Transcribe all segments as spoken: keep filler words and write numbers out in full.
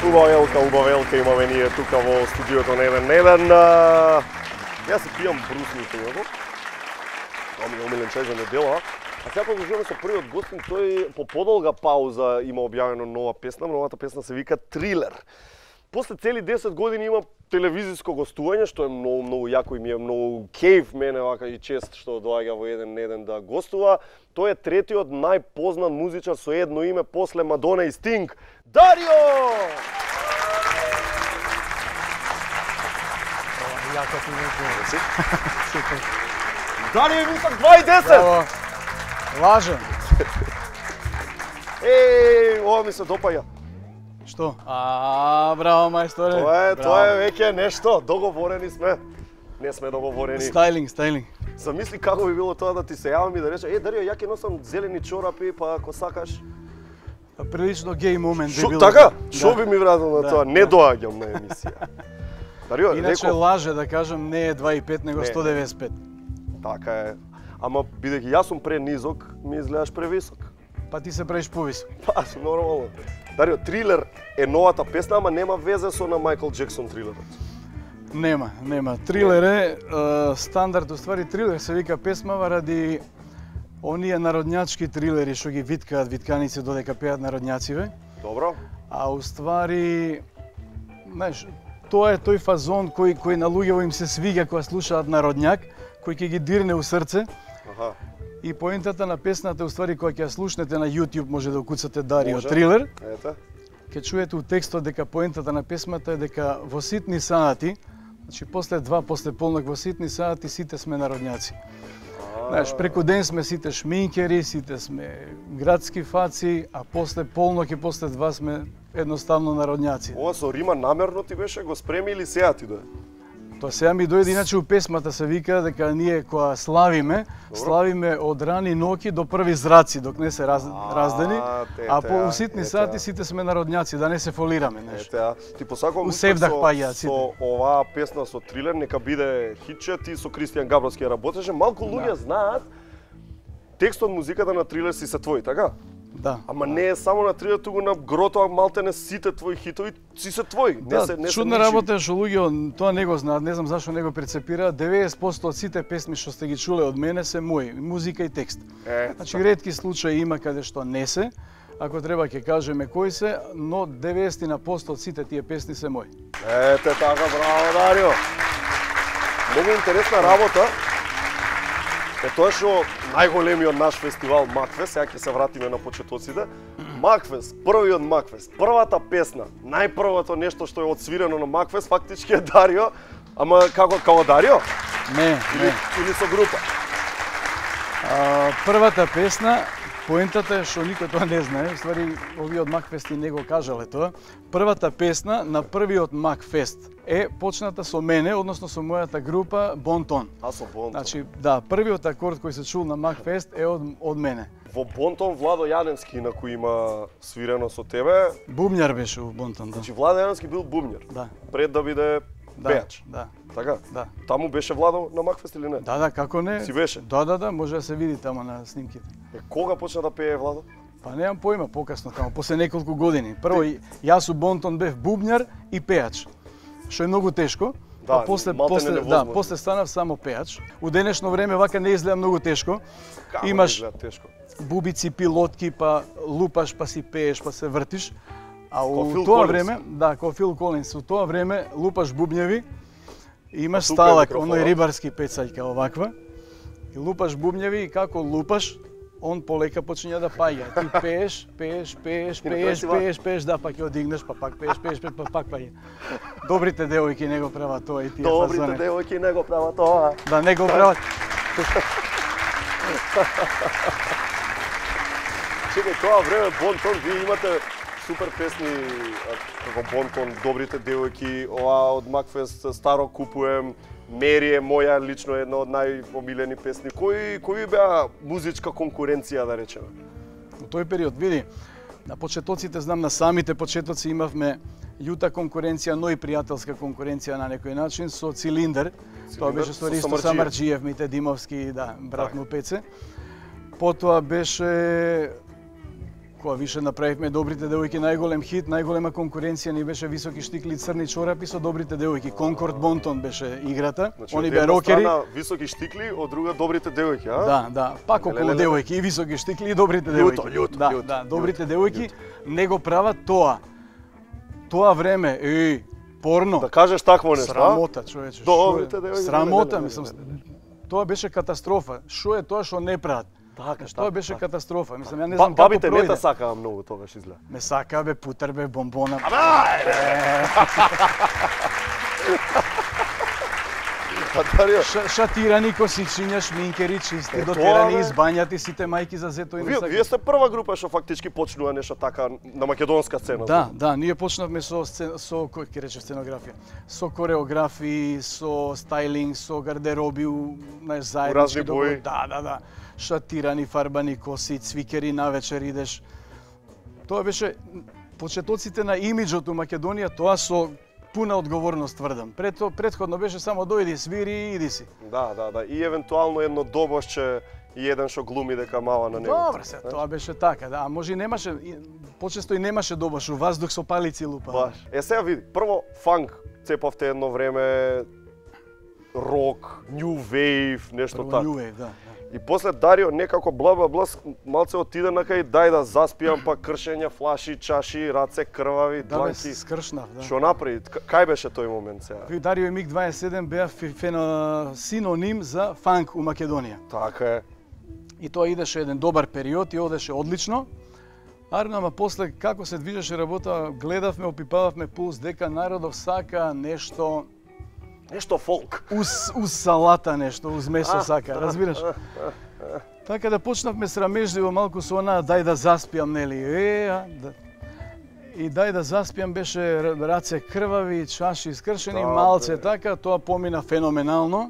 Убава елка, убава елка имаме ние тука во студиото на еден на еден. Јас се пијам брусни него. Тоа ми е омилен чај за недела. А сега продолжуваме со првиот гостин, тој по подолга пауза има објавено нова песна. Новата песна се вика Трилер. После цели десет години има телевизиско гостување, што е многу, многу јако и ми е многу кејф мене вака и чест што доаѓа во еден на еден да гостува. Тој е третиот најпознат музичар со едно име после Мадона и Стинг. Дарио! Јако ти веќе. Супер. Дарио е висок два и десет! Браво. Лажем. Еј, ова ми се допаѓа. Што? А, браво мајсторе. Тоа е, тоа е веќе нешто, договорени сме. Не сме договорени. Стайлинг, стайлинг. Замисли како би било тоа да ти се јавам и да рече: "Е, Дарио, ја ќе носам зелени чорапи, па ако сакаш." Прилично геј момент би Шо, било. така? Шо би ми вратил на Да, тоа? Не да. доаѓам на емисија. Дарио, Иначе реко, лаже да кажам, не е два и пет, него Не. сто деветдесет и пет. така е. Ама бидејќи јас сум пренизок, ми изгледаш превисок. Па ти се правиш повисок. Па, нормално. Дарио, Трилер е новата песна, ама нема везе со на Майкл Джексон Трилерот. Нема, нема. Трилер е, е стандард, уствари Трилер се вика песмава ради оние народњачки трилери што ги виткаат витканици додека пеат народњациве. Добро? А уствари, знаеш, тоа е тој фазон кој кој на луѓето им се свиѓа кога слушаат народњак, кој ќе ги дирне у срце. Аха. И поентата на песната е уствари кога ќе ја слушнете на YouTube, може да укуцате Дарио Може. Трилер. Ете. Ќе чуете у текстот дека поентата на песмата е дека во ситни сати, значи после два, после полнок во ситни сати сите сме народњаци. Знаеш, преку ден сме сите шминкери, сите сме градски фаци, а после полнок и после два сме едноставно народњаци. Ова со рима намерно ти беше го спреми или сега ти дое? Тоа сега ми дојде, иначе у песмата се вика дека ние кога славиме, Добро. славиме од рани ноќи до први зраци, док не се раз, раздени, те, а те, по уситни ете, сати а. сите сме народњаци, да не се фолираме, знаеш. Ете, а, ти посакувам У успех севдах со, паѓаат сите. со оваа песна со Трилер, нека биде хитче, ти со Кристијан Габровски ја работеше, малку луѓе Да. знаат текстот, музиката на Трилер си се твои, така? Да. Ама не е само на Трилер, туку на Грото, малтене сите твои хитови си се твои. Не Да, се, не чудна се ничи. работа е што луѓе тоа не го знаат, не знам зашто не го прецепираат. деветдесет проценти од сите песми што сте ги чуле од мене се мои, музика и текст. Е, Значи ретки случаи има каде што не се, ако треба ќе кажеме кои се, но деветдесет проценти од сите тие песни се мои. Ете така, браво, Дарио. Многу интересна работа. Е тоа што најголемиот наш фестивал Макфест, сега ќе се вратиме на почетоците. Макфест, првиот Макфест, првата песна, најпрвото нешто што е отсвирено на Макфест фактички е Дарио, ама како како Дарио? Не, Или, не. или со група? А, првата песна, поентата е што никој тоа не знае, уствари овие од Макфести не го кажале тоа. Првата песна на првиот Макфест е почната со мене, односно со мојата група Бонтон. А со Бонтон. Значи, да, првиот акорд кој се чул на Макфест е од, од мене. Во Бонтон Владо Јаденски на кој има свирено со тебе. Бумњар беше у Бонтон, да. Значи Владо Јаденски бил бумњар. Да, Пред да биде да, пеач. да, Така? да. Таму беше Владо на Макфест или не? Да, да, како не? Си беше? Да, да, да, може да се види тamo на снимките. Е, кога почна да пее Владо? Па немам поима, покасно тамо, после неколку години. Прво, јас у Бонтон бев бубњар и пеач, што е многу тешко. Да, а после, малте после, да, невозможно. после станав само пеач. У денешно време вака не изгледа многу тешко. Како Имаш изгледа тешко? бубици, пилотки, па лупаш, па си пееш, па се вртиш. А Ко у Фил тоа Колинс. време, да, ко Фил Колинс, у тоа време лупаш бубњеви, имаш А тука е сталак, микрофонот. оној рибарски пецајка оваква, и лупаш бубњеви и како лупаш, он полека почиња да паѓа. Ти пееш, пееш, пееш, И на крај пееш, си вака. пееш, пееш, да, па ќе одигнеш, па пак пееш, пееш, пееш, па пак паѓа. Добрите девојки не го прават тоа и тие Добрите фазони. девојки не го прават тоа. Да, не го прават. Чекај, тоа време Бонтон, вие имате супер песни а, како Бонтон, Добрите девојки, ова од Макфест, Старо купуем, Мери е моја лично една од најомилени песни. Кои кои беа музичка конкуренција, да речеме? Во тој период, види, на почетоците, знам на самите почетоци имавме љута конкуренција, но и пријателска конкуренција на некој начин со Цилиндер. Тоа беше со со Ристо Самарџиев. Самарџиев, Мите Димовски, да, брат Така. му Пеце. Потоа беше кога више направивме Добрите девојки најголем хит, најголема конкуренција ни беше Високи штикли и црни чорапи со Добрите девојки. Конкорд Бонтон беше играта. Значи, Они од беа една рокери. страна Високи штикли, од друга Добрите девојки, а? Да, да, пак околу Леле, леле. девојки и Високи штикли и Добрите Љуто, девојки. љуто, да, љуто, да, Добрите љуто, девојки не го прават тоа. Тоа време, еј, порно. Да кажеш такво нешто, а? Срамота, човече. Добрите шо е? девојки, Срамота, леле, мислам. леле, Тоа беше катастрофа. Шо е тоа што не прават? Така, Тоа така, беше така. катастрофа. Мислам, ја не Ба, знам како бабите не пројде. те сакаа многу тогаш изгледа. Ме сака бе, путер бе, бомбона. А Дарио, Ша, шатирани косичиња, шминкери, чисти, Е, тоа, дотерани, бе. избањати, сите мајки за зето и не вие, сакаат. вие сте прва група што фактички почнува нешто така на македонска сцена. Да, да, ние почнавме со сцен, со кој ќе рече сценографија, со кореографии, со стајлинг, со гардероби, у- знаеш, заеднички разни бои. договор- Да, да, да. Шатирани, фарбани коси, цвикери навечер идеш. Тоа беше почетоците на имиџот у Македонија, тоа со пуна одговорност тврдам. Прето претходно беше само дојди, свири и иди си. Да, да, да. И евентуално едно добошче и еден што глуми дека мава на него. Добро се, тоа беше така, да, а може и немаше, и- почесто и немаше добаш, у ваздух со палици лупа. Баш. Е сега види, прво фанк цепавте едно време, рок, new wave, нешто Прво така. New Wave, да, да. И после Дарио некако бла бла бла малце отиде на кај дај да заспиам, па кршење флаши, чаши, раце крвави, Да, бе, дланки. скршнав, да. Што направи? К- Кај беше тој момент сега? Кој Дарио и Миг дваесет и седум беа фи- фено- синоним за фанк у Македонија. Така е. И тоа идеше еден добар период и одеше одлично. Арно, ама после како се движеше работа, гледавме, опипававме пулс дека народов сака нешто Нешто фолк. уз, уз салата нешто, уз месо А, сака, разбираш? Така да почнавме срамежливо малку со она дај да заспиам, нели? Е, а, да. И дај да заспиам беше р- раце крвави, чаши скршени, Да, малце бе. така, тоа помина феноменално.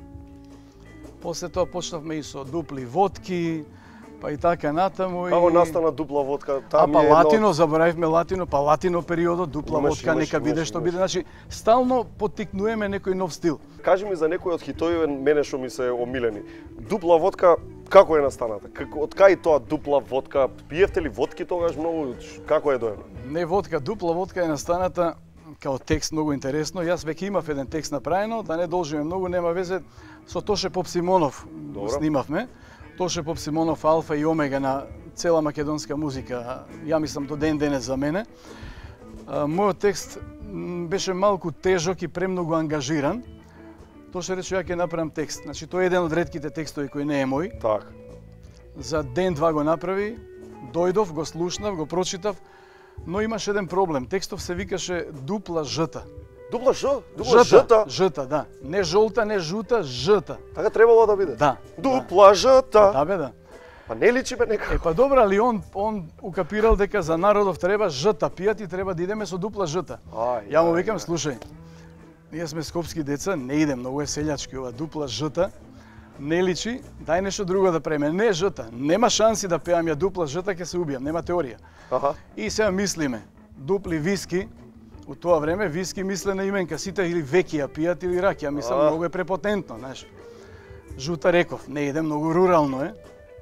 После тоа почнавме и со дупли водки, па и така натаму. Како и... настана дупла водка? А Там па е едно- латино, заборавивме латино, па латино периодот, дупла Имаш, водка, имаш, нека биде имаш, што имаш. биде. Значи, стално поттикнуваме некој нов стил. Кажи ми за некој од хитоиве мене што ми се омилени. Дупла водка како е настаната? Како од кај тоа дупла водка? Пиевте ли водки тогаш многу? Ш- Како е доено? Не водка, дупла водка е настаната као текст многу интересно. Јас веќе имав еден текст направено, да не должиме многу, нема везе, со Тоше Попсимонов го Добро. снимавме. Тоше Попсимонов алфа и омега на цела македонска музика, ја мислам до ден денес за мене. А, мојот текст м, беше малку тежок и премногу ангажиран. Тоше рече ја ќе направам текст. Значи тој е еден од ретките текстови кој не е мој. Така. За ден-два го направи, дојдов, го слушнав, го прочитав, но имаше еден проблем. Текстов се викаше дупла жта. Дупла Ж? Дупла Жта? Жта, да. Не жолта, не жута, жта. Така требало да биде? Да. Дупла Жта. Да, бе, да. Па не личи бе некако. Е, па добра, али он, он укапирал дека за народов треба жта пијат и треба да идеме со дупла жта. Ај, Ја му ај, викам, ај. слушај, ние сме скопски деца, не иде, многу е селјачки ова дупла жта, не личи, дај нешто друго да преме. Не жта, нема шанси да пеам ја дупла жта, ќе се убијам, нема теорија. Аха. И сега мислиме, дупли виски, у тоа време виски мисле на именка, сите или веки ја пијат или ракија, мислам, А. многу е препотентно, знаеш. Жута реков, не иде, многу рурално е.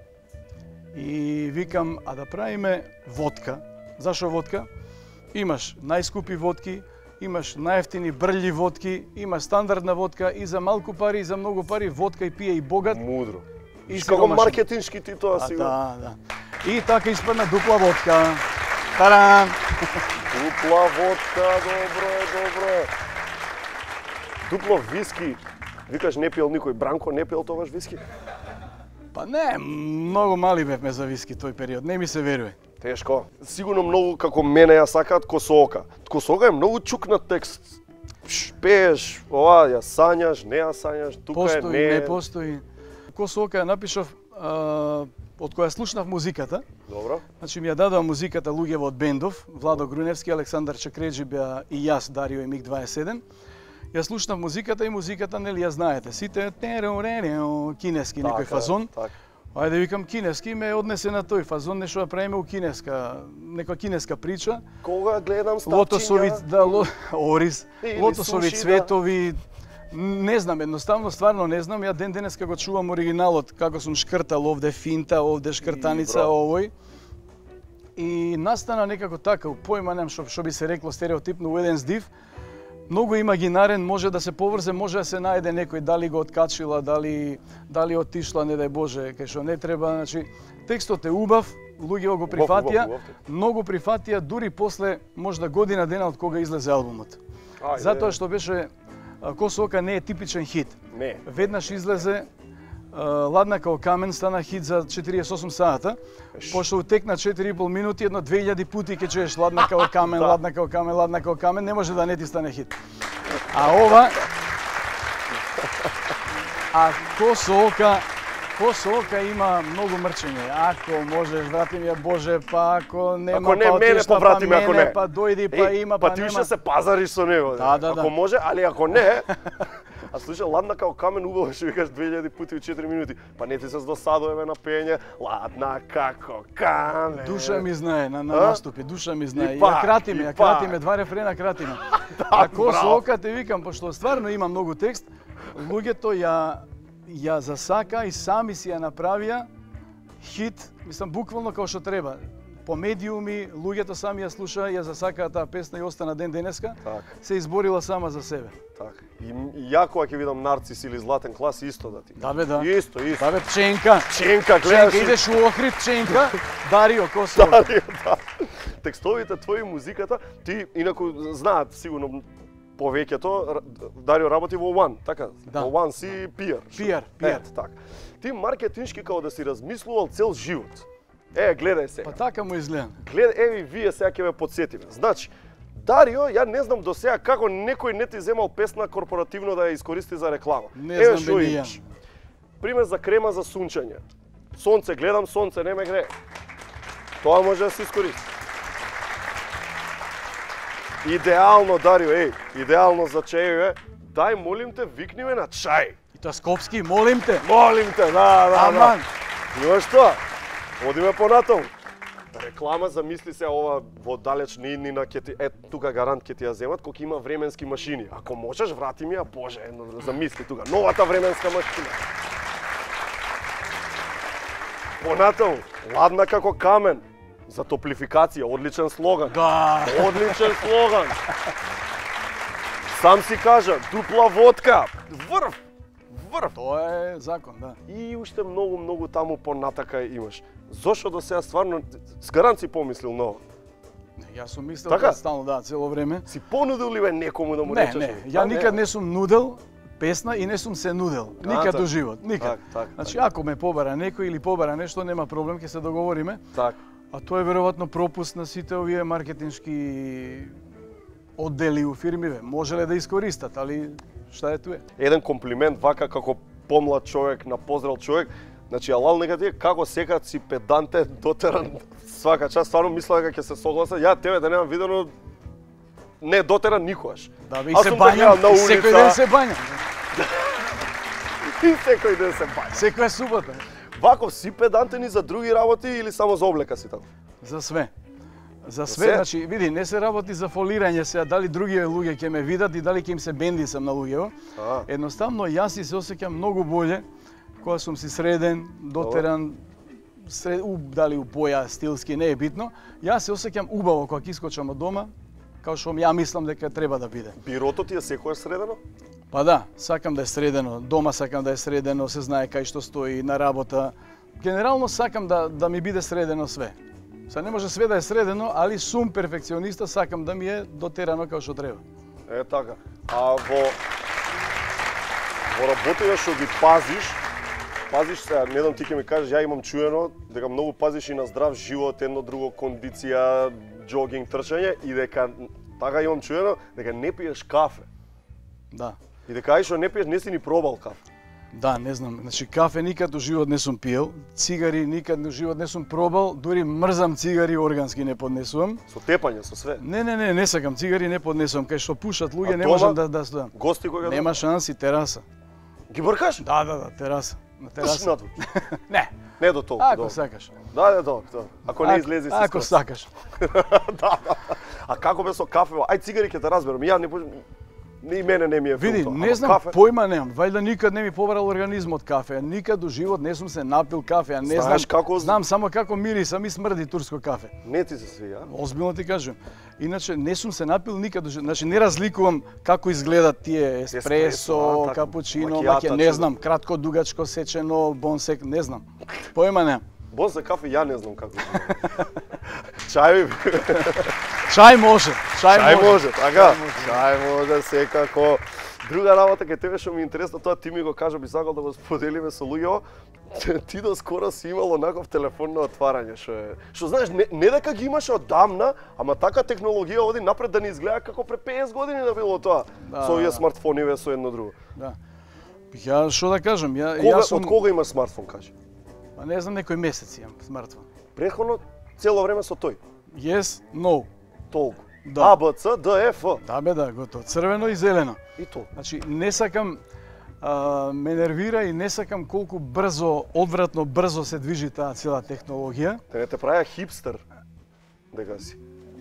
И викам, а да правиме водка. Зашо водка? Имаш најскупи водки, имаш најефтини брљи водки, имаш стандардна водка и за малку пари и за многу пари водка и пие и богат. Мудро. И И како сиромашен. маркетиншки ти тоа А, сигурно. да, да. И така испадна дупла водка. Таран! Дупла водка, добро е, добро е. Дупло виски. Викаш не пиел никој. Бранко не пиел тогаш виски? Па не, многу мали бевме за виски тој период, не ми се веруе. Тешко. Сигурно многу како мене ја сакаат Косоока. Косоока е многу чукнат текст. Пш, пееш, ова ја сањаш, не ја сањаш, тука е, Постои, не не, е. постои. Косоока ја напишав а, од која слушнав музиката. Добро. Значи ми ја дадоа музиката луѓево од бендов, Владо Груневски, Александар Чекреджи беа и јас, Дарио и Миг дваесет и седум. Ја слушнав музиката и музиката, нели ја знаете, сите тереоререо, кинески некој Така е, фазон. така. Ајде викам кинески, ме однесе на тој фазон, нешто да правиме у кинеска, некоја кинеска прича. Кога гледам ставчиња, Лотосови, да, ло, Орис, Или лотосови суши, да. цветови, не знам, едноставно стварно не знам, ја ден денеска го чувам оригиналот, како сум шкртал овде финта, овде шкртаница, браво. овој. И настана некако така, у појма нем што, што би се рекло стереотипно у еден здив, многу имагинарен, може да се поврзе, може да се најде некој, дали го откачила, дали, дали отишла, не дај Боже, кај што не треба. Значи, текстот е убав, луѓето го прифатија, многу прифатија, дури после можда година дена од кога излезе албумот. Ајде. Затоа што беше Косо ока не е типичен хит. Не. Веднаш излезе Ладна као камен, стана хит за четириесет и осум сата. Пошто утекна четири и пол минути, едно две илјади пути ќе чуеш Ладна као камен, ладна као камен, ладна као камен, не може да не ти стане хит. А ова А Косо ока Косо ока има многу мрчење. Ако можеш, врати ми ја Боже, па ако нема, ако не, па мене, отишла, па врати па ме, ако мене, не. па дојди, па Еј, има, па, па ти нема. уште се пазариш со него. Да, да, ако да. може, али ако не. А слушай, ладна као камен, убаво што викаш две илјади пути у четири минути. Па не ти се досадуваме на пење. Ладна како камен. Душа ми знае на, на А? наступи, душа ми знае. И И пак, ја кратиме, и ја пак. кратиме, два рефрена кратиме. Да, А Косо браво. ока те викам, пошто стварно има многу текст, луѓето ја ја засака и сами си ја направија хит, мислам буквално како што треба. По медиуми, луѓето сами ја слушаа, ја засакаа таа песна и остана ден денеска. Так. Се изборила сама за себе. Так. И, и ја кога ќе видам Нарцис или Златен клас исто да ти. Да бе, да. Исто, исто. Да бе, пченка. Пченка, Пченка, гледаш. идеш у Охрид, пченка. Дарио, Косо. Да, да. Текстовите твои, музиката, ти инаку знаат сигурно повеќето, Дарио работи во One, така? Да. Во One си пиар. Пиар, пиар. Ет, така. Ти маркетиншки као да си размислувал цел живот. Е, гледај сега. Па така му изгледа. Гледај, еви вие сега ќе ме потсетиме. Значи, Дарио, ја не знам до сега како некој не ти земал песна корпоративно да ја искористи за реклама. Не Еве знам што бе ни ја. имаш. Пример за крема за сунчање. Сонце, гледам сонце, не ме грее. Тоа може да се искористи. Идеално, Дарио, еј, идеално за чајове. Дај, молим те, викни ме на чај. И тоа Скопски, молим те. Молим те, да, да, Аман. да. Имаш тоа? Одиме понатаму. Реклама, замисли се ова во далечни иднина ќе ти, е тука гарант ќе ти ја земат кога има временски машини. Ако можеш, врати ми ја, Боже, едно замисли тука, новата временска машина. Понатаму, ладна како камен. За топлификација, одличен слоган. Да. Одличен слоган. Сам си кажа, дупла водка, врв, врв. Тоа е закон, да. И уште многу, многу таму понатака имаш. Зошто до сега стварно, с гаранци помислил ново? Не, јас сум мислел Така? така стално, да, цело време. Си понудил ли бе некому да му Не, речеш? не, ја никад не сум нудел песна и не сум се нудел. А, Никад така. до живот, никад. Так, так, Значи, ако ме побара некој или побара нешто, нема проблем, ќе се договориме. Так. А тоа е веројатно пропуст на сите овие маркетиншки оддели у фирмиве. Можеле да искористат, али шта е туе? Еден комплимент вака како помлад човек, на позрел човек. Значи, алал нека ти е како секад си педантен, дотеран, свака час, стварно мисла дека ќе се согласа. Ја тебе да немам видено не дотеран никогаш. Да, бе, и Аз се сум те бањам, гледал на и секој улица. ден се бањам. И секој ден се баја. Секоја субота. Ваков си педантен и за други работи или само за облека си тако? За све. За све, се? значи, види, не се работи за фолирање сега, дали други луѓе ќе ме видат и дали ќе им се бенди сам на луѓето. А. Едноставно, јас си се осеќам многу боле кога сум си среден, дотеран, сред, у, дали у боја, стилски, не е битно. Јас се осеќам убаво кога ќе искочам од дома, као што ја мислам дека треба да биде. Бирото ти е секојаш средено? Па да, сакам да е средено, дома сакам да е средено, се знае кај што стои, на работа. Генерално сакам да, да ми биде средено све. Са не може све да е средено, али сум перфекциониста, сакам да ми е дотерано како што треба. Е така. А во во работите што ги пазиш, пазиш се, не знам ти ќе ми кажеш, ја имам чуено дека многу пазиш и на здрав живот, едно друго кондиција, џогинг, трчање и дека така имам чуено дека не пиеш кафе. Да. И дека ај што не пиеш, не си ни пробал кафе. Да, не знам. Значи кафе никад у живот не сум пиел, цигари никад у живот не сум пробал, дури мрзам цигари органски не поднесувам. Со тепање, со све. Не, не, не, не сакам цигари, не поднесувам. Кај што пушат луѓе А не дома? можам да да стојам. Гости кога Нема шанси, тераса. ги бркаш? Да, да, да, тераса. На Пуш тераса. надвор. Не, Не до толку. ако добро. сакаш. Да, да, добро, добро. Ако не Ако- излезе си Ако скос. сакаш. Да, да. А како бе со кафе? Ај цигари ќе те разберам. Ја не можам. И мене не ми е Види, филто. не знам, кафе? појма немам. Вајда никад не ми побарал организмот кафе. Никад до живот не сум се напил кафе, а не Знаеш знам како- знам само како мириса ми смрди турско кафе. Не ти се свија? Озбилно ти кажам. Иначе не сум се напил никад до живот. Значи не разликувам како изгледат тие Еспресо, еспресо, а, така, капучино, макијата, маќе, не чудо. знам, кратко, дугачко, сечено, бонсек, не знам. Појма немам. Бон за кафе ја не знам како. Чај Чај може, чај, Чај може. може, така? Чај може секако. Друга работа кај тебе што ми е интересно, тоа ти ми го кажа, би сакал да го споделиме со луѓето. Ти до скоро си имал онаков телефонно отварање, што е. Што знаеш, не, не дека ги имаше одамна, ама така технологија оди напред да не изгледа како пред петдесет години да било тоа. Да, Со овие да. смартфониве со едно друго. Да. Ја што да кажам, ја Кога, јас сум од кога имаш смартфон, кажи? па не знам некој месец имам смартфон. Претходно цело време со тој. Yes, no. Толку. Да. А, Б, Ц, Д, Е, Ф. Да бе да, готово. Црвено и зелено. И тоа. Значи не сакам а, ме нервира и не сакам колку брзо, одвратно брзо се движи таа цела технологија. Те не те правија хипстер. Дека си.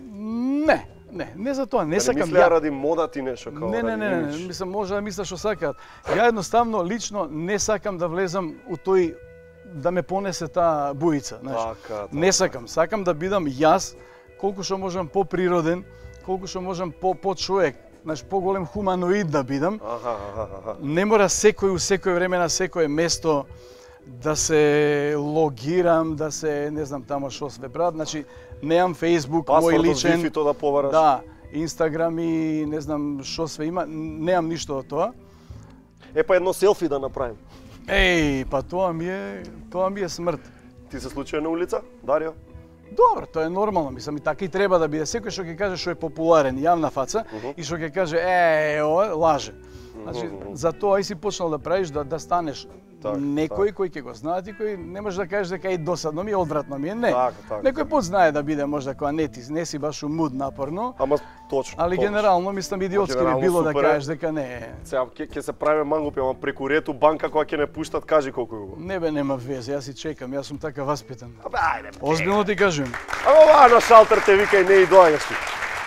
Не, не, не за тоа, не Не сакам мислеа ја. ради мода ти нешто као Не, не, ради не, не, имидж. мислам може да мислат што сакаат. Ја едноставно лично не сакам да влезам у тој да ме понесе таа буица, знаеш. Така, така. Не сакам, сакам да бидам јас колку што можам поприроден, колку што можам по по човек, знаеш, поголем хуманоид да бидам. Аха, аха, аха. Не мора секој у секој време на секое место да се логирам, да се не знам тамо што све прават. Значи немам Facebook, мој Паспортот, личен. Wi-Fi-то да побараш. Да, Инстаграм и не знам што све има, немам ништо од тоа. Е, па едно селфи да направим. Еј, па тоа ми е, тоа ми е смрт. Ти се случува на улица, Дарио? Добро, тоа е нормално, мислам и така и треба да биде. Секој што ќе каже што е популарен, јавна фаца, Мгм. и што ќе каже е, ова лаже. Значи, за тоа и си почнал да правиш да да станеш Так, некој кој ќе го знаат и кој не можеш да кажеш дека е досадно ми е, одвратно ми е, не. Така, така, Некој така. пат знае да биде можда кога не ти не си баш у муд напорно, Ама точно. али точно. генерално мислам идиотски би Генерално било да супер е. кажеш дека не е. Сега ќе ќе се правиме мангупи, ама преку рето банка кога ќе не пуштат, кажи колку е убаво. Не бе, нема везе, јас си чекам, јас сум така васпитан. Абе, ајде. бе. Озбилно ти кажувам. Ама оваа на шалтер те вика и не и доаѓаш ти.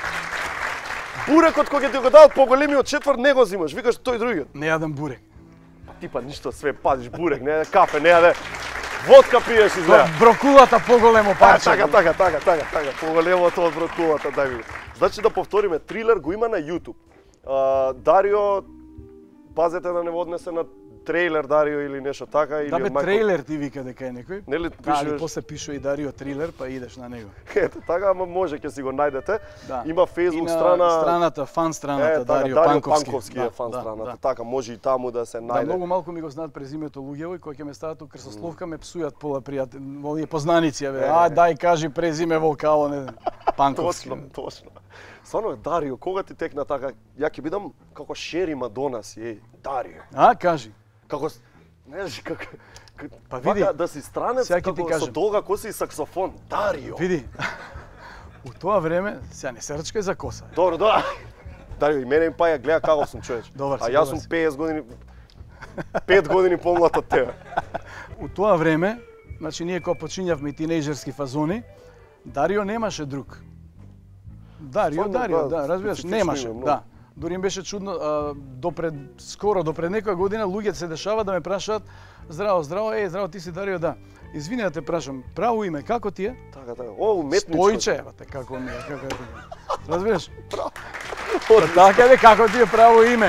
Бурекот кога ќе ти го дадат поголемиот четврт не го зимаш, викаш тој другиот. Не јадам бурек. Ти па ништо све пазиш бурек, не јаде кафе, не јаде водка пиеш изгледа. Брокулата поголемо А, парче. така, така, така, така, така. Поголемото од брокулата, дај ми. Значи да повториме, трилер го има на YouTube. А, Дарио, пазете да не однесе на трейлер Дарио или нешто така или Да бе, Майкл- трейлер ти вика дека е некој. Нели Да, али пишеш? после пишува и Дарио трилер, па идеш на него. Ето така, ама може ќе си го најдете. Да. Има И Facebook на страна. страната, фан страната, Е, така, Дарио, Дарио Панковски. Панковски Да, е фан да, страната. да. Така може и таму да се Да, најде. многу малку ми го знаат презимето луѓево и кога ќе ме стават у крсословка ме псујат пола пријатели, овие познаници, бе. Е. А, дај кажи презиме Волкало, не знам. Панковски. Точно, точно. Стварно, Дарио, кога ти текна така, ја ќе бидам како Шери Мадона си, еј, Дарио. А, кажи. Како, знаеш, како, како Па види, вака да си странец, сега ќе ти како со кажам. долга коса и саксофон, Дарио. Види. У тоа време, сега не се рчкај за коса. Добро, добро. Дарио, и мене им паја, гледа каков сум човеч. Добар А си, јас добар сум си. петдесет години, пет години помлад од тебе. У тоа време, значи ние кога почињавме тинејџерски фазони, Дарио немаше друг. Дарио, Стварно, Дарио, да, да, разбираш, специфично немаше, име, многу. да. Дури им беше чудно, а, допред, скоро, допред некоја година, луѓето се дешава да ме прашаат здраво, здраво, е, здраво, ти си Дарио, да. Извини да те прашам, право име, како ти е? Така, така. О, уметничко. Стојче, ева те, како ми е, како е ти е. Разбираш? Право. Па така е, како ти е право име?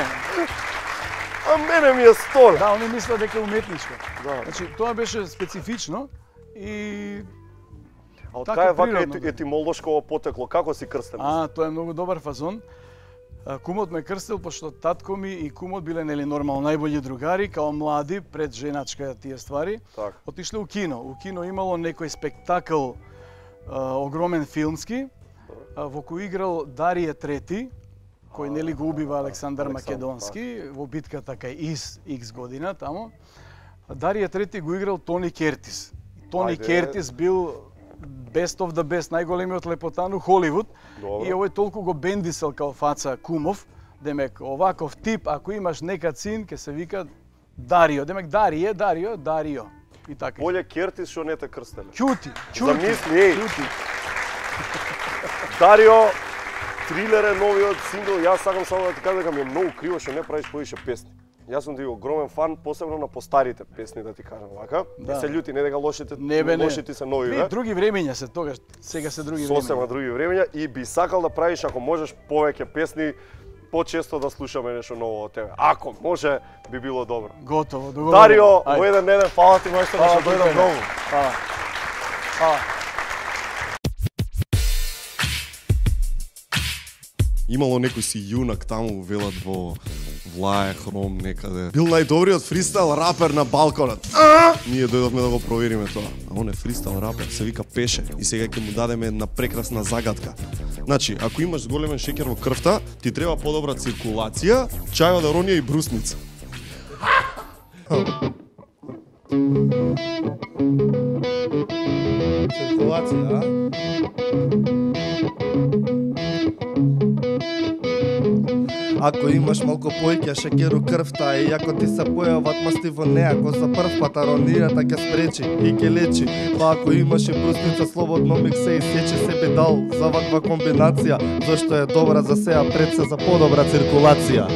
А мене ми е столе. Да, они мислат дека е уметничко. Да. Значи, тоа беше специфично и А од така кај е вака природно, ети, да. етимолошко потекло? Како си крстен? А, тоа е многу добар фазон. А, Кумот ме крстил, пошто татко ми и кумот биле нели нормално најбољи другари, као млади, пред женачка тие ствари. Така. Отишле у кино. У кино имало некој спектакл а, огромен филмски, а, во кој играл Дарије трети, кој нели го убива Александар Александар, Македонски во битката кај Ис Икс година тамо. А Дарије трети го играл Тони Кертис. Тони Ајде. Кертис бил best of the best, најголемиот лепотан у Холивуд. Добро. И овој толку го бендисел као фаца кумов, демек оваков тип, ако имаш некад син, ќе се вика Дарио. Демек Дарије, Дарио, Дарио. И така. Боле Кертис што не те крстеле. Ќути, ќути. Замисли, еј. ќути. Дарио, Трилер е новиот сингл, јас сакам само да ти кажам дека ми е многу криво што не правиш повише песни. Јас сум ти огромен фан, посебно на постарите песни, да ти кажам вака. Да. Не се љути, не дека лошите, Не, бе, не. лошите се нови, Не, бе. други времења се тогаш, сега се други времења. Сосема други времења и би сакал да правиш, ако можеш, повеќе песни, почесто да слушаме нешто ново од тебе. Ако може, би било добро. Готово, договорено. Дарио, Ајде. во еден ден, фала ти мајстор, Фала, што дојде Дукане. многу. Фала. Фала. Имало некој си јунак таму, велат во Влае, Хром, некаде. Бил најдобриот фристайл рапер на Балканот. А? Ние дојдовме да го провериме тоа. А он е фристайл рапер, се вика Пеше. И сега ќе му дадеме една прекрасна загадка. Значи, ако имаш зголемен шеќер во крвта, ти треба подобра циркулација, чај од аронија и брусница. Циркулација, а? Ако имаш малку појќе шеќер у крвта и ако ти се појават масти во неа, ако за прв пат аронирата ќе спречи и ќе лечи, па ако имаш и брусница слободно миксе и сечи себе дал за ваква комбинација, зашто е добра за сеа пред се за подобра циркулација.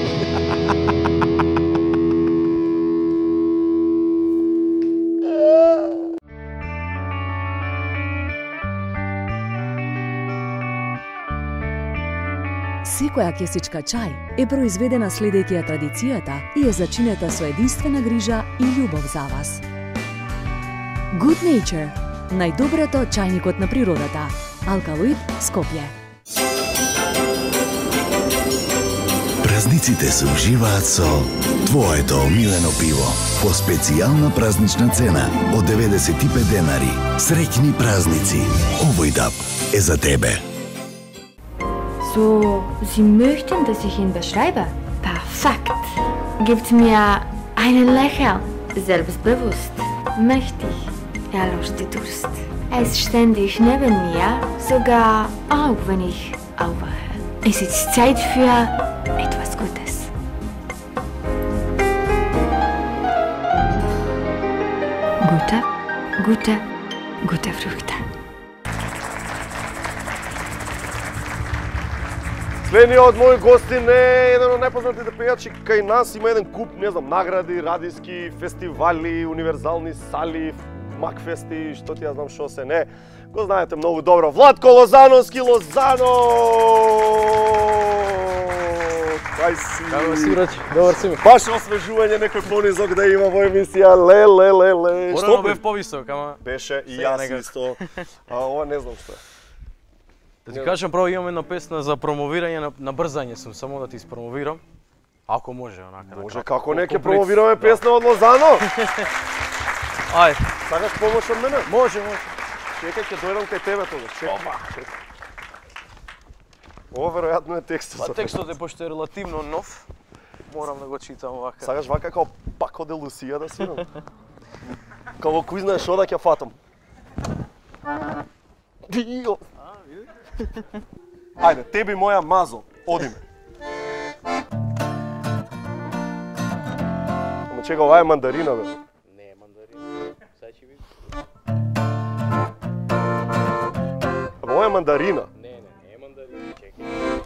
Секоја кесичка чај е произведена следејќи ја традицијата и е зачинета со единствена грижа и љубов за вас. Good Nature, најдоброто чајникот на природата. Алкалоид, Скопје. Празниците се уживаат со твоето омилено пиво по специјална празнична цена од деветдесет и пет денари. Среќни празници. Овој даб е за тебе. So, Sie möchten, dass ich ihn beschreibe? Perfekt. Gibt mir einen Lächeln. Selbstbewusst, mächtig. Er löscht die Durst. Er ist ständig neben mir, sogar auch wenn ich aufwache. Es ist Zeit für etwas Gutes. Gute, gute, gute Früchte. Следниот мој гостин е еден од најпознатите пејачи кај нас, има еден куп, не знам, награди, радиски, фестивали, универзални сали, макфести, што ти ја знам што се не. Го знаете многу добро. Владко Лозановски, Лозано! Кај си? Како си, брат? Добар си. Баш освежување некој понизок да има во емисија. Ле, ле, ле, ле. Порано бев повисок, ама Беше и сега јас некако. исто. А ова не знам што е. да ти кажам, право имам една песна за промовирање на, на брзање сум, само да ти испромовирам. Ако може, онака. на Може, кратко. како не ќе Комплект, промовираме да. песна од Лозано? Ајде, Сакаш помош од мене? може, може. Чекај, ќе дојдам кај тебе тогаш. Чекај. Чекај. Ова веројатно е текстот. Па текстот е пошто е релативно нов. Морам да го читам вака. Сакаш вака како Пако де Лусија да свирам? Као во кој знаеш што да ќе фатам? Био. Ајде, теби моја мазо, одиме. Ама чека, ова е мандарина, бе. Не е мандарин. Сега ќе видиш. Ама ова е мандарина. Не, не, не е мандарин. Чекај.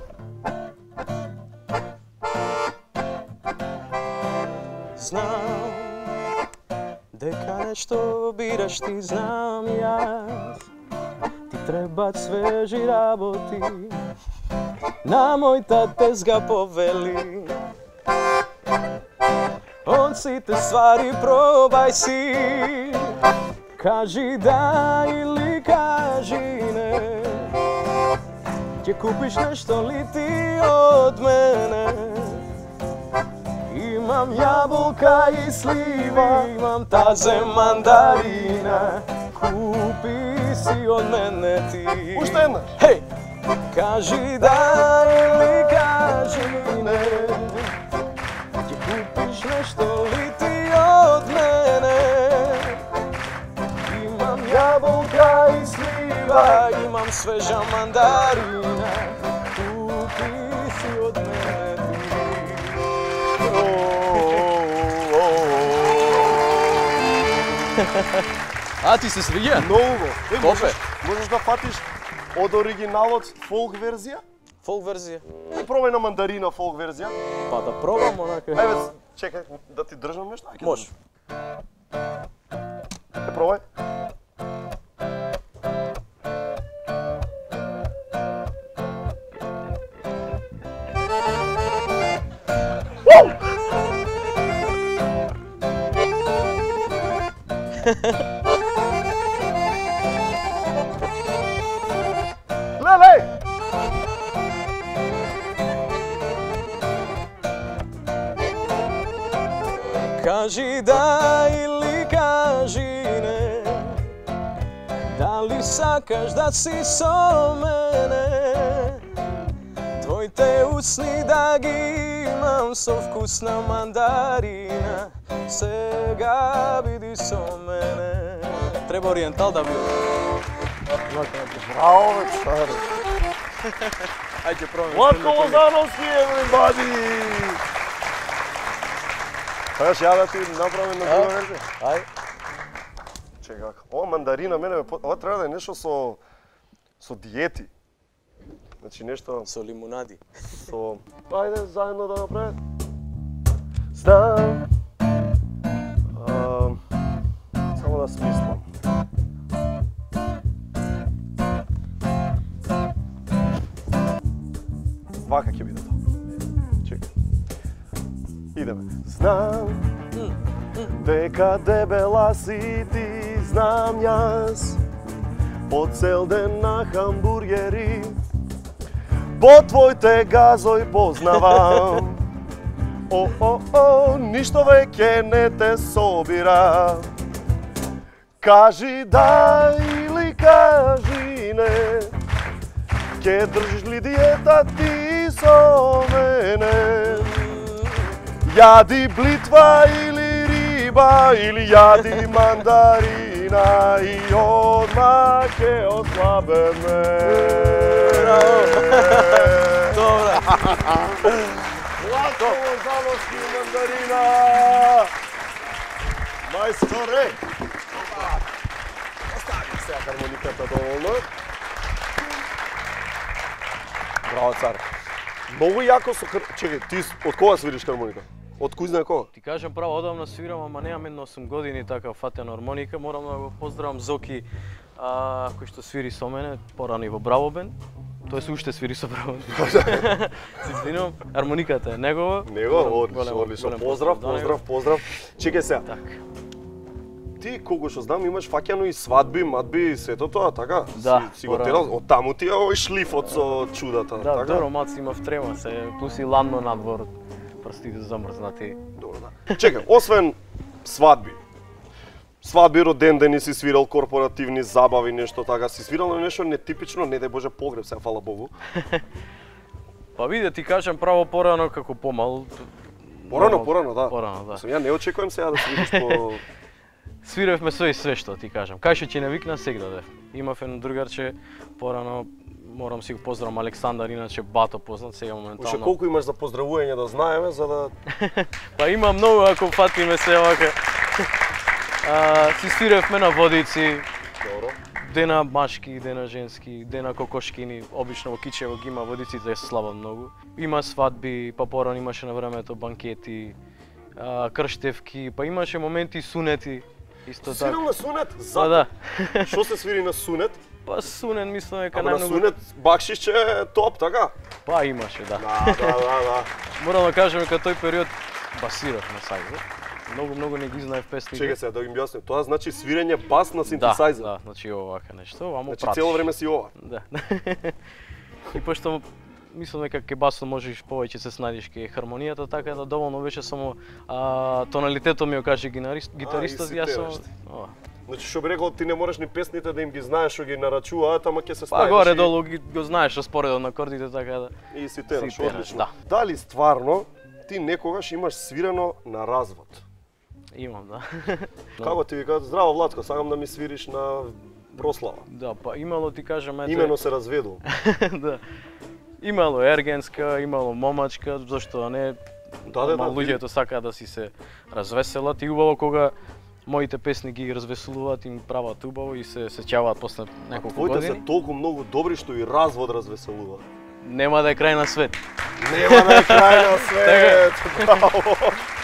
Знам дека нешто бираш ти, знам јас. Ти требаат свежи работи, на мојта тезга повели. Од сите ствари пробај си, кажи да или кажи не. Ќе купиш нешто ли ти од мене? Имам јаболка и слива, имам тазе мандарина. Купи си од мене ти. Уште една. Хеј! Кажи да или кажи не. Ќе купиш нешто ли ти од мене? Имам јаболка и слива, имам свежа мандарина. Купи си од мене ти. А ти се свиѓа? Многу. Е, Копе. можеш, можеш да фатиш од оригиналот фолк верзија? Фолк верзија. Ај пробај на мандарина фолк верзија. Па да пробам онака. Ајде, чекај да ти држам нешто. Ајде. Може. Ај пробај. Леле! Кажи да или кажи не, дали сакаш да си со мене? Твоите усни да ги имам со вкус на мандарина, сега биди со мене. Треба ориентал да биде. Браво, бе, царе! Ајде пробаме. Владко Лозановски, everybody! Сакаш ја да ти направим на друга верзија? Ај. Чекај, ова мандарина мене, ова треба да е нешто со со диети. Значи нешто Со лимунади. со ајде заедно да направиме. Знам. А, само да смислам. Вака ќе биде тоа. Чекај. Идеме. Знам дека дебела си ти, знам јас, по цел ден на хамбургери, по твоите газој познавам. О, о, о, ништо веќе не те собира. Кажи да или кажи не, ке држиш ли диета ти со мене? Јади блитва или риба, или јади мандарина и одма ке ослабеме. Добра. Владко Лозановски мандарина. Мајсторе. Остави сега хармониката доволно. Браво, царе. Многу јако со хар... Чекај, ти од кога свириш хармоника? Од кој знае кога? Ти кажам право, одамна свирам, ама немам едно осум години така фатена хармоника. Морам да го поздравам Зоки, а, кој што свири со мене, порано и во Браво бенд. Тој се уште свири со Браво бенд. Се извинувам, хармониката е негова. Него, одлично, одлично. Поздрав, поздрав, поздрав. Чекај сега. Така. Ти, колку што знам, имаш фаќано и свадби, мадби и сето тоа, така? Да, Си, си го порано. терал, од таму ти е овој шлифот со чудата, Да, така? добро, мац има втрема се, плюс и ладно надвор, прстите замрзнати. Добро, да. Чекај, освен свадби, свадби, роден ден си свирал, корпоративни забави, нешто така, си свирал на нешто нетипично, не дај Боже погреб, сега фала Богу. Па биде ти кажам право порано како помал. Порано, Нормал- порано, да. Порано, да. Ја не очекувам сега да свириш по... Свиревме со и све што ти кажам. Кај што ќе не викна се дадев. Имав едно другарче порано, морам си го поздравам Александар, иначе бато познат сега Уште моментално. колку имаш за поздравување да знаеме, за да... Па има многу ако фатиме се вака. А, си свиревме на водици, Добро. дена машки, дена женски, дена кокошкини, обично во Кичево ги има водиците да се слава многу. Има свадби, па порано имаше на времето банкети, а, крштевки, па имаше моменти сунети. Исто така. Свирал на сунет? Па За... да. Што се свири на сунет? Па сунен мислам дека Ама на најмногу. сунет бакшиш е топ, така? Па имаше, да. Да, да, да, да. Морам да кажем дека тој период басирав на сајзер. Многу многу не ги знаев песните. Чекај сега да ги објасним. Тоа значи свирење бас на Да, синтесајзер. да, значи овака нешто, вамо Значи пратиш. цело време си ова. Да. И пошто мислам дека ке басо можеш повеќе се снајдеш ке хармонијата, така да доволно беше само а, тоналитетот ми ја каже гитарист, гитаристот си и јас тераш само. ти. Ова. Значи што би рекол, ти не можеш ни песните да им ги знаеш што ги нарачуваат, ама ќе се Па ставиш. горе и- долу ги, го знаеш распоредот на акордите, така да. И си тераш, си тераш, одлично. да. Дали стварно ти некогаш имаш свирено на развод? Имам, да. Како ти викаат, здраво Владко, сакам да ми свириш на прослава. Да, па имало ти кажам ете. Имено се разведувам. Да. Имало ергенска, имало момачка, зашто да не. Да, да, да. Ама луѓето сакаат да си се развеселат и убаво кога моите песни ги развеселуваат, им прават убаво и се сеќаваат после неколку Твоите се години. толку многу добри што и развод развеселува. Нема да е крај на свет. Нема да е крај на свет. Браво.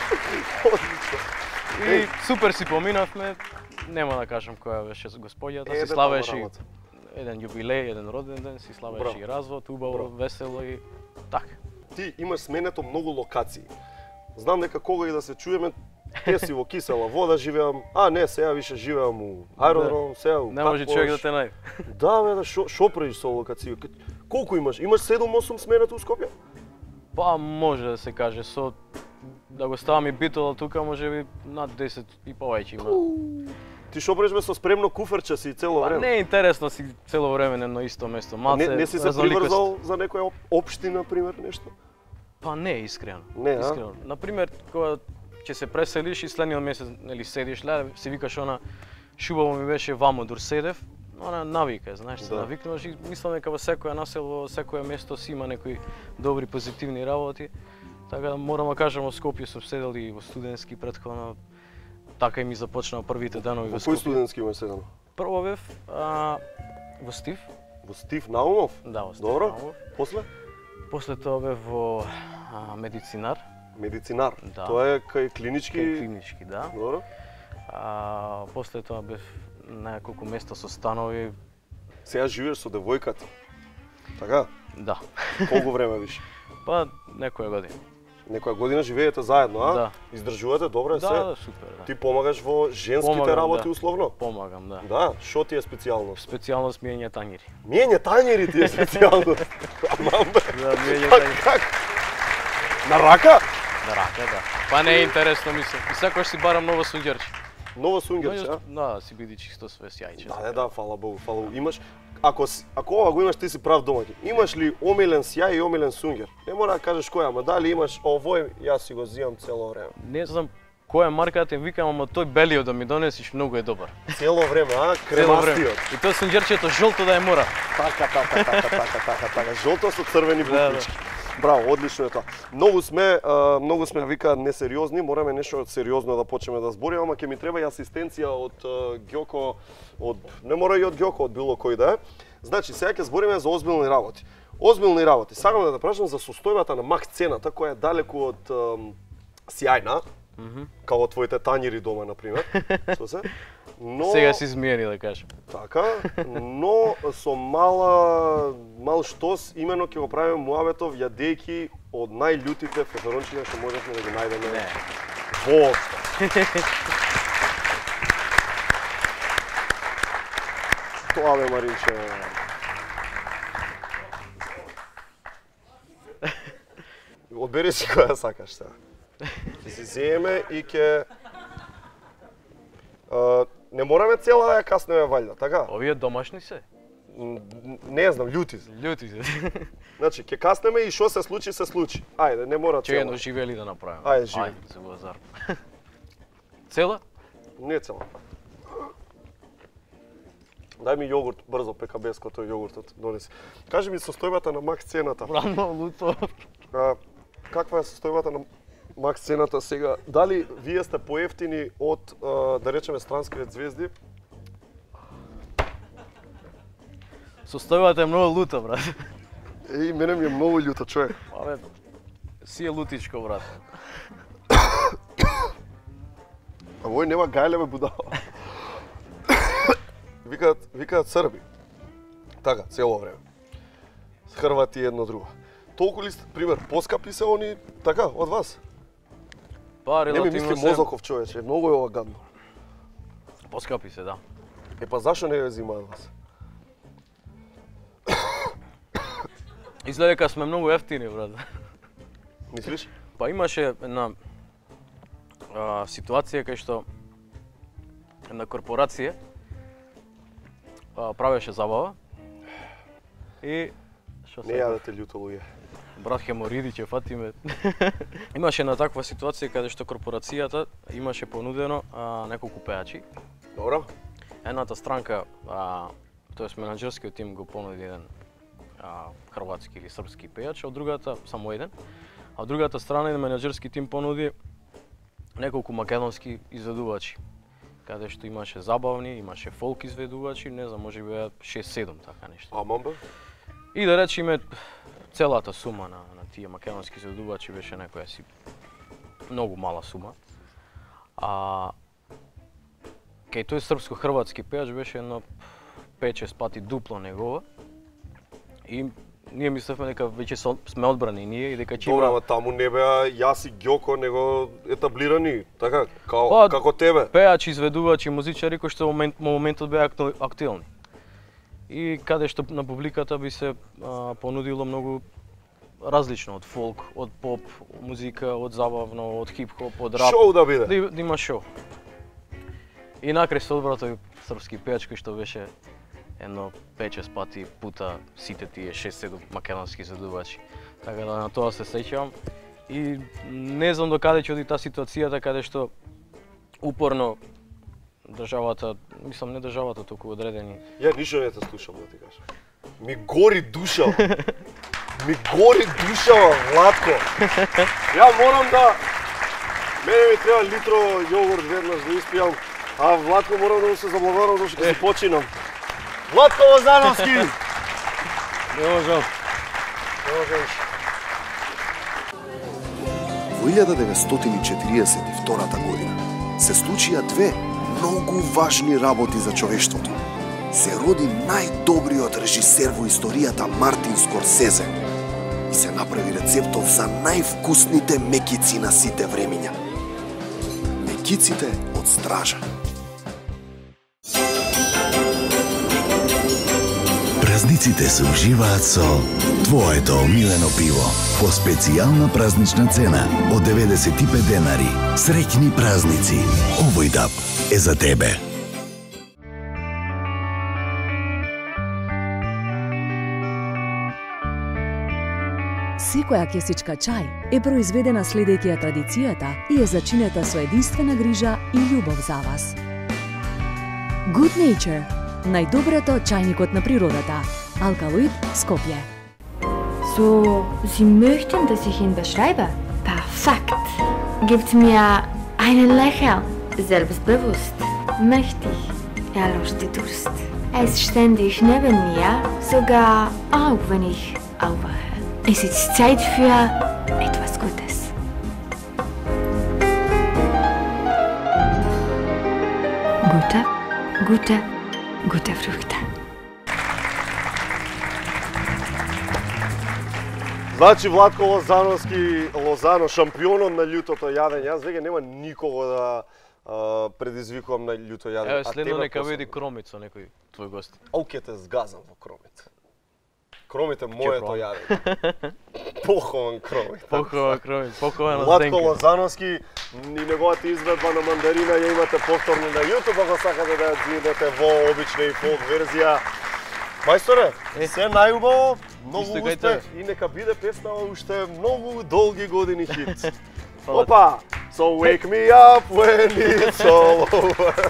И супер си поминавме. Нема да кажам која беше господјата, си славеше еден јубилеј, еден роден ден, си славеше и развод, убаво, весело и така. Ти имаш сменето многу локации. Знам дека кога и да се чуеме, те си во кисела вода живеам, а не, сега више живеам у аеродром, сега у не може човек да те најде. Да, бе, да, шо, шо правиш со локација? Колку имаш? Имаш седум-осум сменето у Скопје? Па може да се каже, со да го ставам и битола тука, може би над десет и повеќе има. Ти шо правиш бе со спремно куферче си цело време? Па не е интересно си цело време на едно исто место. Малце не, не си се приврзал за некоја општина, например, нешто? Па не, искрено. Не, искрено. Например, кога ќе се преселиш и следниот месец, нели, седиш ле, се викаш она, шубаво ми беше вамо дур седев, она навика, знаеш, се да. Навикнуваш и мислам дека во секоја насело, во секоја место си има некои добри позитивни работи. Така да морам да кажам, во Скопје сум седел и во студентски претходно, така и ми започнаа првите денови во Скопје. Во кој студентски имаш седено? Прво бев а, во Стив. Во Стив Наумов? Да, во Стив Добро. Наумов. После? После тоа бев во а, медицинар. Медицинар? Да. Тоа е кај клинички? Кај клинички, да. Добро. А, после тоа бев на неколку места со станови. Сега живееш со девојката? Така? Да. Колку време више? Па, некоја година. Некоја година живеете заедно, а? Да. Издржувате добро е да, се? Да, супер, да. Ти помагаш во женските Помагам, работи да. условно? Помагам, да. Да, шо ти е специјалност? Специјалност миење тањери. Миење тањери ти е специјалност? Амам бе. Да, миење тањери. Как? На рака? На рака, да. Па не е интересно, мислам. И секојаш си барам ново сунгерче. Ново сунгерче, а? Да, си биди чисто све сјајче. Да, не, да, фала Богу, фала Богу. Имаш, ако, ако ова го имаш, ти си прав домаќин. Имаш ли омилен сјај и омилен сунгер? Не мора да кажеш кој, ама дали имаш овој, јас си го зимам цело време. Не знам која марката им викам, ама тој белиот да ми донесиш многу е добар. Цело време, а? Кремастиот. И тоа сунгерчето жолто да е мора. Така, така, така, така, така, така. Жолто со црвени бутички. Браво, одлично е тоа. Многу сме, а, многу сме вика несериозни, мораме нешто сериозно да почнеме да збориме, ама ќе ми треба и асистенција од а, Ѓоко, од не мора и од Ѓоко, од било кој да е. Значи, сега ќе збориме за озбилни работи. Озбилни работи. Сакам да те прашам за состојбата на мак цената, која е далеку од ам, сјајна, mm -hmm. као твоите тањери дома, например. Што се? Но сега си измиени да кажем. Така, но со мала мал штос, имено ќе го правиме муабетов јадејки од најљутите феферончиња што можевме да ги најдеме. Не. Во. Тоа бе, Маринче. Одбери си која сакаш сега. Ќе си земеме и ќе не мораме цела да ја каснеме ваljda, така? Овие домашни се? Не знам, љути се. Љути се. Значи, ќе каснеме и што се случи, се случи. Ајде, не мора цела. Ќе едно живели да направиме. Ајде, живели. Ајде, се го азар. Цела? Не цела. Дај ми јогурт, брзо, пекабеско тој јогуртот, донеси. Кажи ми состојбата на мак цената. Брано, луто. А, каква е состојбата на мак цената сега? Дали вие сте поевтини од, да речеме, странските звезди? Состојбата е многу лута, брат. Еј, мене ми е многу љуто, човек. Абе, си е лутичко, брат. А вој нема гајле, бе, будала. Викаат, викаат срби. Така, цело време. Хрвати едно друго. Толку ли, пример, поскапи се они, така, од вас? Па, релативно не ми мисли се... мозоков, човече, многу е ова гадно. Поскапи се, да. Е, па зашо не ја зимаат вас? Изгледа дека сме многу ефтини, брат. Мислиш? Па имаше една а, ситуација кај што една корпорација а, правеше забава и што се... Не јадете љуто луѓе. Брат, хемориди ќе фатиме. Имаше една таква ситуација каде што корпорацијата имаше понудено а, неколку пејачи. Добро. Едната странка, а, тоест менаџерскиот тим го понуди еден а, хрватски или српски пејач, а од другата само еден. А од другата страна еден менаџерски тим понуди неколку македонски изведувачи. Каде што имаше забавни, имаше фолк изведувачи, не знам, може би шест седум така нешто. Аман бе. И да речеме, целата сума на, на тие македонски задувачи беше некоја си многу мала сума. А кај тој српско-хрватски пејач беше едно пет-шест пати дупло негова. И ние мислевме дека веќе сме одбрани ние и дека ќе Добро, има... ама таму не беа јас и Ѓоко, него етаблирани, така, као, Па, како тебе. Пејачи, изведувачи, музичари кои што во момент, моментот беа актуелни. И каде што на публиката би се а, понудило многу различно од фолк, од поп, музика, од забавно, од хип-хоп, од рап. Шоу да биде. Да, да има шоу. И накрај се одбра тој српски пејач кој што беше едно пет-шест пати пута сите тие шест-седум македонски задувачи. Така да на тоа се сеќавам. И не знам до каде ќе оди таа ситуацијата каде што упорно државата, мислам не државата, толку одредени. Ја ништо не те слушам да ти кажам. Ми гори душа. Ми гори душа, Владко. Ја морам да мене ми треба литро јогурт веднаш да испијам, а Владко морам да му се заблагодарам зашто ќе се починам. Владко Лозановски! Не можам. Не можеш. Во илјада деветстотини четириесет и втората година се случија две многу важни работи за човештвото. Се роди најдобриот режисер во историјата Мартин Скорсезе и се направи рецептот за највкусните мекици на сите времиња. Мекиците од Стража. Празниците се уживаат со твоето омилено пиво по специјална празнична цена од деветдесет и пет денари. Среќни празници. Овој даб е за тебе. Секоја кесичка чај е произведена следејќи ја традицијата и е зачинета со единствена грижа и љубов за вас. Good Nature. Најдоброто чајникот на природата. Алкалоид, Скопје. So, Sie möchten, dass ich ihn beschreibe? Perfekt. Gibt mir einen Lächeln. Selbstbewusst. Mächtig. Er löscht die Durst. Er ist ständig neben mir, sogar auch wenn ich aufwache. Es ist Zeit für etwas Gutes. Gute, gute, gute Früchte. Значи Владко Лозановски, Лозано, шампионот на љутото јадење. Јас веќе нема никого да а, предизвикувам на љуто јадење. Еве следно нека види Кромица, некој твој гост. Ау ќе те сгазам во Кромит. Кромит е моето јадење. Похован Кромит. Похован Кромит, похована Владко Зденка. Лозановски и неговата изведба на мандарина ја имате повторно на YouTube, ако сакате да ја гледате во обична и фолк верзија. Мајсторе, Е. се најубаво, многу Исто кај успех тебе. и нека биде песната уште многу долги години хит. Фала. Опа! So wake me up when it's all over.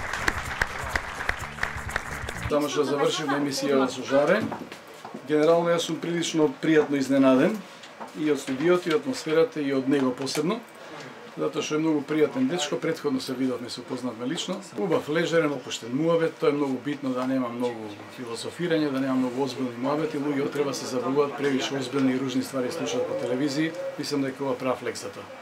Само што завршивме емисија со Жаре. Генерално јас сум прилично пријатно изненаден и од студиото, и од атмосферата, и од него посебно. Затоа што е многу пријатен дечко, претходно се видовме, се упознавме лично. Убав лежерен, опуштен муабет, тоа е многу битно да нема многу философирање, да нема многу озбилни муабети, луѓето треба се забавуваат превише озбилни и ружни ствари слушаат по телевизии. Мислам дека ова прав лек за тоа.